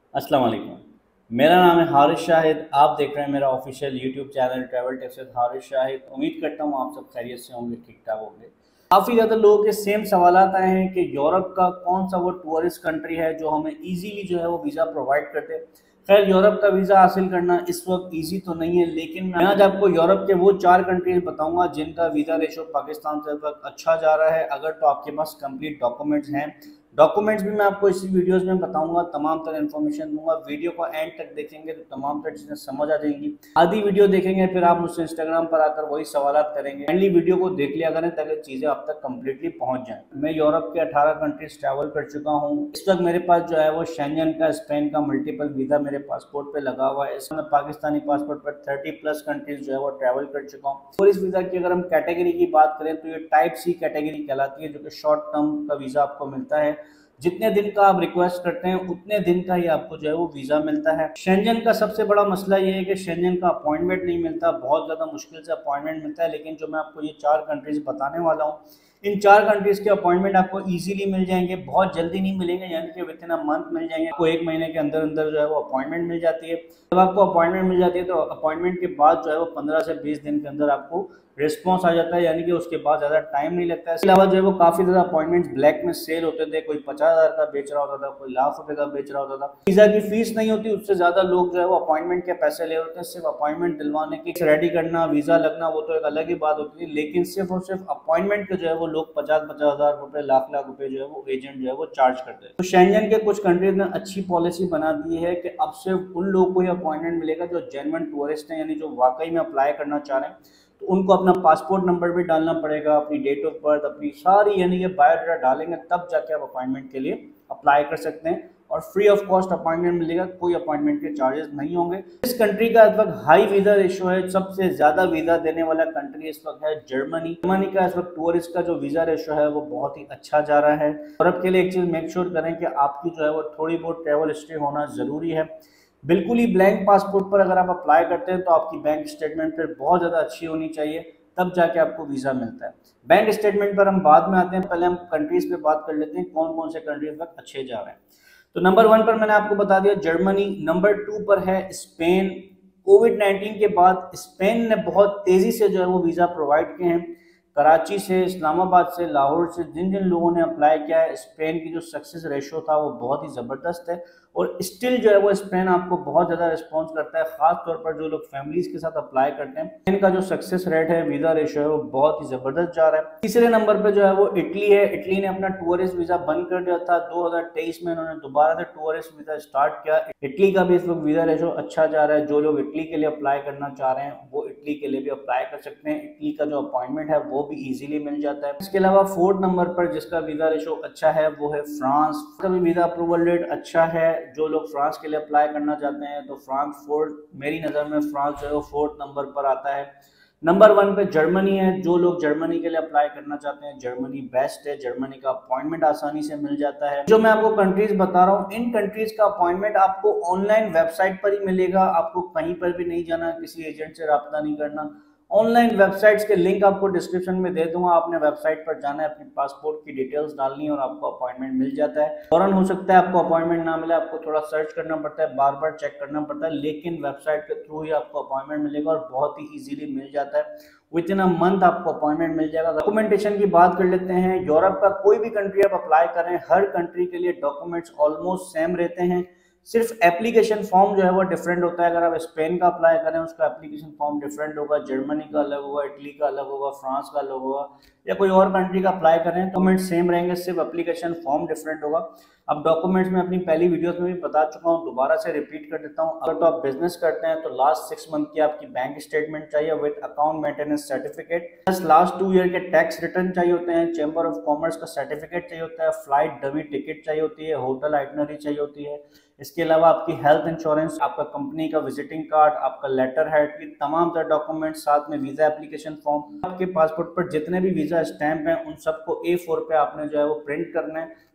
अस्सलाम वालेकुम। मेरा नाम है हारिस शाहिद। आप देख रहे हैं मेरा official YouTube channel travel tips with Haris Shahid. उम्मीद करता हूँ आप सब खैरियत से होंगे, ठीक ठाक होंगे। काफ़ी ज़्यादा लोगों के सेम सवालात आए हैं कि यूरोप का कौन सा वो टूरिस्ट कंट्री है जो हमें इजीली जो है वो वीज़ा प्रोवाइड करते हैं। खैर, यूरोप का वीज़ा हासिल करना इस वक्त ईजी तो नहीं है, लेकिन मैं आज आपको यूरोप के वो 4 कंट्रीज बताऊंगा जिनका वीज़ा रेशो पाकिस्तान से इस वक्त अच्छा जा रहा है। अगर तो आपके पास कंप्लीट डॉक्यूमेंट्स हैं, डॉक्यूमेंट्स भी मैं आपको इसी वीडियोस में बताऊंगा, तमाम तरह इन्फॉर्मेशन दूंगा। वीडियो को एंड तक देखेंगे तो तमाम तरह चीजें समझ आ जाएंगी। आधी वीडियो देखेंगे फिर आप मुझसे इंस्टाग्राम पर आकर वही सवालात करेंगे। फाइनली वीडियो को देख लिया करें ताकि चीजें आप तक कंप्लीटली पहुंच जाएं। मैं यूरोप के 18 कंट्रीज ट्रैवल कर चुका हूँ। इस वक्त मेरे पास जो है वो शेंजन का, स्पेन का मल्टीपल वीजा मेरे पासपोर्ट पे लगा हुआ है। इसमें पाकिस्तानी पासपोर्ट पर 30+ कंट्रीज जो है वो ट्रैवल कर चुका हूँ। और इस वीजा की अगर हम कैटेगरी की बात करें तो ये टाइप सी कैटेगरी कहलाती है, जो कि शॉर्ट टर्म का वीजा आपको मिलता है। जितने दिन का आप रिक्वेस्ट करते हैं उतने दिन का ही आपको जो है वो वीज़ा मिलता है। शेंजन का सबसे बड़ा मसला ये है कि शेंजन का अपॉइंटमेंट नहीं मिलता, बहुत ज़्यादा मुश्किल से अपॉइंटमेंट मिलता है। लेकिन जो मैं आपको ये 4 कंट्रीज बताने वाला हूँ, इन 4 कंट्रीज के अपॉइंटमेंट आपको इजीली मिल जाएंगे, बहुत जल्दी नहीं मिलेंगे, यानी कि विद इन अ मंथ मिल जाएंगे। आपको 1 महीने के अंदर अंदर जो है वो अपॉइंटमेंट मिल जाती है। जब आपको अपॉइंटमेंट मिल जाती है तो अपॉइंटमेंट के बाद जो है वो 15 से 20 दिन के अंदर आपको रिस्पॉन्स आ जाता है, यानी कि उसके बाद ज़्यादा टाइम नहीं लगता है। इसके अलावा जो है वो काफ़ी ज़्यादा अपॉइंटमेंट्स ब्लैक में सेल होते थे। कोई 50,000 का बेच रहा होता था, कोई लाख रुपए का बेच रहा होता था। वीज़ा की फीस नहीं होती, उससे ज़्यादा लोग जो है वो अपॉइंटमेंट के पैसे ले होते हैं। सिर्फ अपॉइंटमेंट दिलवाने की, रेडी करना, वीज़ा लगना, वो तो एक अलग ही बात होती थी। लेकिन सिर्फ और सिर्फ अपॉइंटमेंट के जो है वो लोग 50,000 रुपए, लाख लाख रुपए जो है वो एजेंट जो है वो चार्ज करते हैं। तो शेंजन के कुछ कंट्रीज ने अच्छी पॉलिसी बना दी है कि अब सिर्फ उन लोगों को ही अपॉइंटमेंट मिलेगा जो जेन्युइन टूरिस्ट हैं, यानी जो वाकई में अप्लाई करना चाह रहे हैं। तो उनको अपना पासपोर्ट नंबर भी डालना पड़ेगा, अपनी डेट ऑफ बर्थ, अपनी सारी यानी कि बायोडाटा डालेंगे, तब जाके आप अपॉइंटमेंट के लिए अप्लाई कर सकते हैं। और फ्री ऑफ कॉस्ट अपॉइंटमेंट मिलेगा, कोई अपॉइंटमेंट के चार्जेस नहीं होंगे। इस कंट्री का इस वक्त हाई वीजा रेशो है। सबसे ज्यादा वीजा देने वाला कंट्री इस वक्त है जर्मनी। जर्मनी का इस वक्त टूरिस्ट का जो वीजा रेशो है वो बहुत ही अच्छा जा रहा है। यूरोप के लिए एक चीज मेक श्योर करें कि आपकी जो है वो थोड़ी बहुत ट्रेवल हिस्ट्री होना जरूरी है। बिल्कुल ही ब्लैंक पासपोर्ट पर अगर आप अप्लाई करते हैं तो आपकी बैंक स्टेटमेंट फिर बहुत ज़्यादा अच्छी होनी चाहिए, तब जाके आपको वीज़ा मिलता है। बैंक स्टेटमेंट पर हम बाद में आते हैं, पहले हम कंट्रीज पे बात कर लेते हैं कौन कौन से कंट्रीज तक अच्छे जा रहे हैं। तो नंबर 1 पर मैंने आपको बता दिया जर्मनी। नंबर 2 पर है स्पेन। कोविड-19 के बाद स्पेन ने बहुत तेज़ी से जो है वो वीज़ा प्रोवाइड किए हैं। कराची से, इस्लामाबाद से, लाहौर से जिन जिन लोगों ने अप्लाई किया है, स्पेन की जो सक्सेस रेशो था वो बहुत ही ज़बरदस्त है। और स्टिल जो है वो स्पेन आपको बहुत ज़्यादा रिस्पॉन्स करता है, खास तौर पर जो लोग फैमिलीज के साथ अप्लाई करते हैं। स्पेन का जो सक्सेस रेट है, वीज़ा रेशो है, वो बहुत ही ज़बरदस्त जा रहा है। तीसरे नंबर पे जो है वो इटली है। इटली ने अपना टूरिस्ट वीज़ा बंद कर दिया था, 2023 में इन्होंने दोबारा से टूरिस्ट वीज़ा स्टार्ट किया। इटली का भी इस वक्त वीज़ा रेशो अच्छा जा रहा है। जो लोग इटली के लिए अप्लाई करना चाह रहे हैं वो इटली के लिए भी अप्लाई कर सकते हैं। इटली का जो अपॉइंटमेंट है वो भी इजीली मिल जाता है। इसके अलावा 4th नंबर पर जिसका वीज़ा रेशो अच्छा है वो है फ्रांस। का भी वीज़ा अप्रूवल रेट अच्छा है। जो लोग फ्रांस के लिए अप्लाई करना चाहते हैं तो फ्रांस 4, मेरी नज़र में फ्रांस जो है वो 4th नंबर पर आता है। नंबर 1 पे जर्मनी है। जो लोग जर्मनी के लिए अप्लाई करना चाहते हैं, जर्मनी बेस्ट है। जर्मनी का अपॉइंटमेंट आसानी से मिल जाता है। जो मैं आपको कंट्रीज बता रहा हूँ, इन कंट्रीज का अपॉइंटमेंट आपको ऑनलाइन वेबसाइट पर ही मिलेगा। आपको कहीं पर भी नहीं जाना, किसी एजेंट से रब्ता नहीं करना। ऑनलाइन वेबसाइट्स के लिंक आपको डिस्क्रिप्शन में दे दूंगा। आपने वेबसाइट पर जाना है, अपनी पासपोर्ट की डिटेल्स डालनी है और आपको अपॉइंटमेंट मिल जाता है। फौरन हो सकता है आपको अपॉइंटमेंट ना मिले, आपको थोड़ा सर्च करना पड़ता है, बार बार चेक करना पड़ता है, लेकिन वेबसाइट के थ्रू ही आपको अपॉइंटमेंट मिलेगा और बहुत ही इजीली मिल जाता है। विद इन अ मंथ आपको अपॉइंटमेंट मिल जाएगा। डॉक्यूमेंटेशन की बात कर लेते हैं। यूरोप का कोई भी कंट्री आप अप्लाई करें, हर कंट्री के लिए डॉक्यूमेंट्स ऑलमोस्ट सेम रहते हैं। सिर्फ एप्लीकेशन फॉर्म जो है वो डिफरेंट होता है। अगर आप स्पेन का अप्लाई करें उसका एप्लीकेशन फॉर्म डिफरेंट होगा, जर्मनी का अलग होगा, इटली का अलग होगा, फ्रांस का अलग होगा, या कोई और कंट्री का अप्लाई करें तो डॉक्यूमेंट सेम रहेंगे, सिर्फ एप्लीकेशन फॉर्म डिफरेंट होगा। अब डॉक्यूमेंट्स में अपनी पहली वीडियोस में भी बता चुका हूँ, दोबारा से रिपीट कर देता हूँ। अगर तो आप बिजनेस करते हैं तो लास्ट 6 मंथ की आपकी बैंक स्टेटमेंट चाहिए with account maintenance certificate, plus last 2 year के टैक्स रिटर्न चाहिए होते हैं, चैम्बर ऑफ कॉमर्स का सर्टिफिकेट चाहिए होता है, फ्लाइट डमी टिकट चाहिए होती है, होटल आइटनरी चाहिए होती है। इसके अलावा आपकी हेल्थ इंश्योरेंस, आपका कंपनी का विजिटिंग कार्ड, आपका लेटर हेड की तमाम तरह डॉक्यूमेंट, साथ में वीजा एप्लीकेशन फॉर्म। आपके पासपोर्ट पर जितने भी वीजा स्टैंप हैं उन सबको A4 पे आपने जो है वो प्रिंट करना है।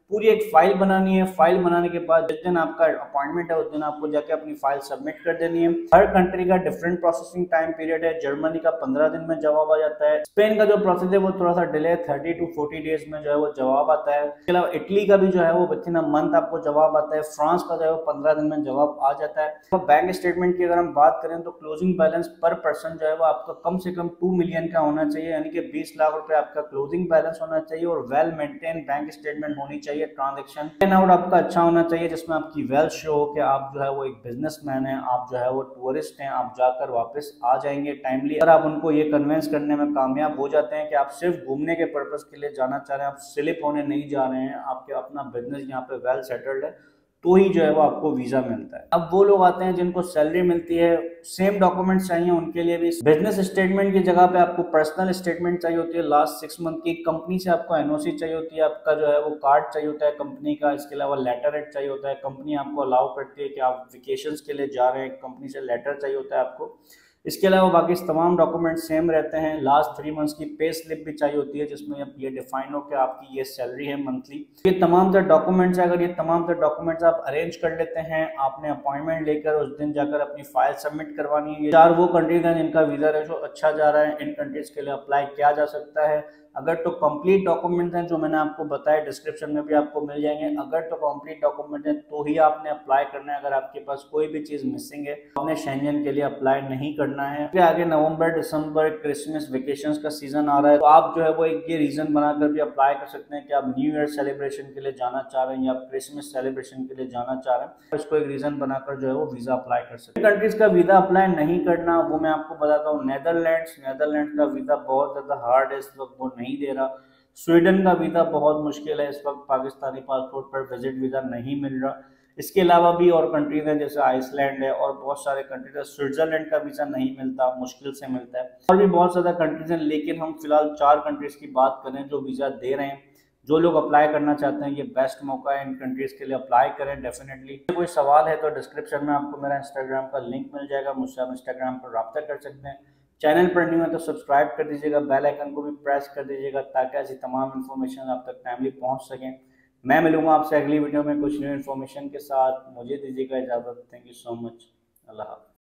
पूरी एक फाइल बनानी है। फाइल बनाने के बाद जिस दिन आपका अपॉइंटमेंट है उस दिन आपको जाके अपनी फाइल सबमिट कर देनी है। हर कंट्री का डिफरेंट प्रोसेसिंग टाइम पीरियड है। जर्मनी का 15 दिन में जवाब आ जाता है। स्पेन का जो प्रोसेस है वो थोड़ा सा डिले, 30 to 40 डेज में जो है वो जवाब आता है। इसके अलावा इटली का भी जो है वो विद इन अ मंथ आपको जवाब आता है। फ्रांस का जो है वो 15 दिन में जवाब आ जाता है। तो बैंक स्टेटमेंट की अगर हम बात करें तो क्लोजिंग बैलेंस पर पर्सन जो है वो आपका कम से कम 2 मिलियन का होना चाहिए, यानी कि 20 लाख रुपए आपका क्लोजिंग बैलेंस होना चाहिए और वेल मेंटेन बैंक स्टेटमेंट होनी चाहिए। ट्रांजेक्शन इन आउट आपका अच्छा होना चाहिए जिसमें आपकी वेल्थ शो हो कि आप जो है वो एक बिजनेसमैन है, आप जो है वो टूरिस्ट हैं, आप जाकर वापस आ जाएंगे टाइमली। अगर आप उनको ये कन्विंस करने में कामयाब हो जाते हैं कि आप सिर्फ घूमने के पर्पज के लिए जाना चाह रहे हैं, आप स्लिप होने नहीं जा रहे हैं, आपके अपना बिजनेस यहाँ पे वेल सेटल्ड है, तो ही जो है वो आपको वीजा मिलता है। अब वो लोग आते हैं जिनको सैलरी मिलती है, सेम डॉक्यूमेंट्स चाहिए उनके लिए भी। बिजनेस स्टेटमेंट की जगह पे आपको पर्सनल स्टेटमेंट चाहिए होती है लास्ट 6 मंथ की। कंपनी से आपको एनओसी चाहिए होती है, आपका जो है वो कार्ड चाहिए होता है कंपनी का। इसके अलावा लेटर हेड चाहिए होता है। कंपनी आपको अलाउ करती है कि आप वेकेशंस के लिए जा रहे हैं, कंपनी से लेटर चाहिए होता है आपको। इसके अलावा बाकी तमाम डॉक्यूमेंट सेम रहते हैं। लास्ट 3 मंथ्स की पे स्लिप भी चाहिए होती है जिसमें अब ये डिफाइन हो कि आपकी ये सैलरी है मंथली। ये तमाम तरह डॉक्यूमेंट्स है। अगर ये तमाम तरह डॉक्यूमेंट्स आप अरेंज कर लेते हैं, आपने अपॉइंटमेंट लेकर उस दिन जाकर अपनी फाइल सबमिट करवानी है। 4 वो कंट्रीज हैं जिनका वीजा रेशो अच्छा जा रहा है, इन कंट्रीज के लिए अप्लाई किया जा सकता है। अगर तो कंप्लीट डॉक्यूमेंट हैं जो मैंने आपको बताया, डिस्क्रिप्शन में भी आपको मिल जाएंगे। अगर तो कंप्लीट डॉक्यूमेंट है तो ही आपने अप्लाई करना है। अगर आपके पास कोई भी चीज मिसिंग है तो आपने शेंजन के लिए अप्लाई नहीं करना है। फिर आगे नवंबर दिसंबर क्रिसमस वेकेशंस का सीजन आ रहा है, तो आप जो है वो एक ये रीजन बनाकर भी अप्लाई कर सकते हैं कि आप न्यू ईयर सेलिब्रेशन के लिए जाना चाह रहे हैं या आप क्रिसमस सेलिब्रेशन के लिए जाना चाह रहे हैं। इसको एक रीजन बनाकर जो है वो वीजा अप्लाई कर सकते हैं। कंट्रीज का वीजा अप्लाई नहीं करना वो मैं आपको बताता हूँ। नेदरलैंड का वीजा बहुत ज्यादा हार्ड है, इस वक्त वो नहीं दे रहा। स्वीडन का वीजा बहुत मुश्किल है, इस वक्त पाकिस्तानी पासपोर्ट पर विजिट वीजा नहीं मिल रहा। इसके अलावा भी और कंट्रीज हैं जैसे आइसलैंड है और बहुत सारे कंट्रीज है। स्विट्जरलैंड का वीजा नहीं मिलता, मुश्किल से मिलता है। और भी बहुत ज्यादा कंट्रीज हैं, लेकिन हम फिलहाल 4 कंट्रीज की बात करें जो वीजा दे रहे हैं। जो लोग अप्लाई करना चाहते हैं ये बेस्ट मौका है, इन कंट्रीज के लिए अप्लाई करें डेफिनेटली। कोई सवाल है तो डिस्क्रिप्शन में आपको मेरा इंस्टाग्राम का लिंक मिल जाएगा, मुझसे आप इंस्टाग्राम पर रब्ता कर सकते हैं। चैनल पर न्यू है तो सब्सक्राइब कर दीजिएगा, बेल आइकन को भी प्रेस कर दीजिएगा ताकि ऐसी तमाम इन्फॉर्मेशन आप तक टाइमली पहुंच सकें। मैं मिलूंगा आपसे अगली वीडियो में कुछ न्यू इन्फॉर्मेशन के साथ। मुझे दीजिएगा इजाज़त। Thank you so much. अल्लाह हाफ़िज़।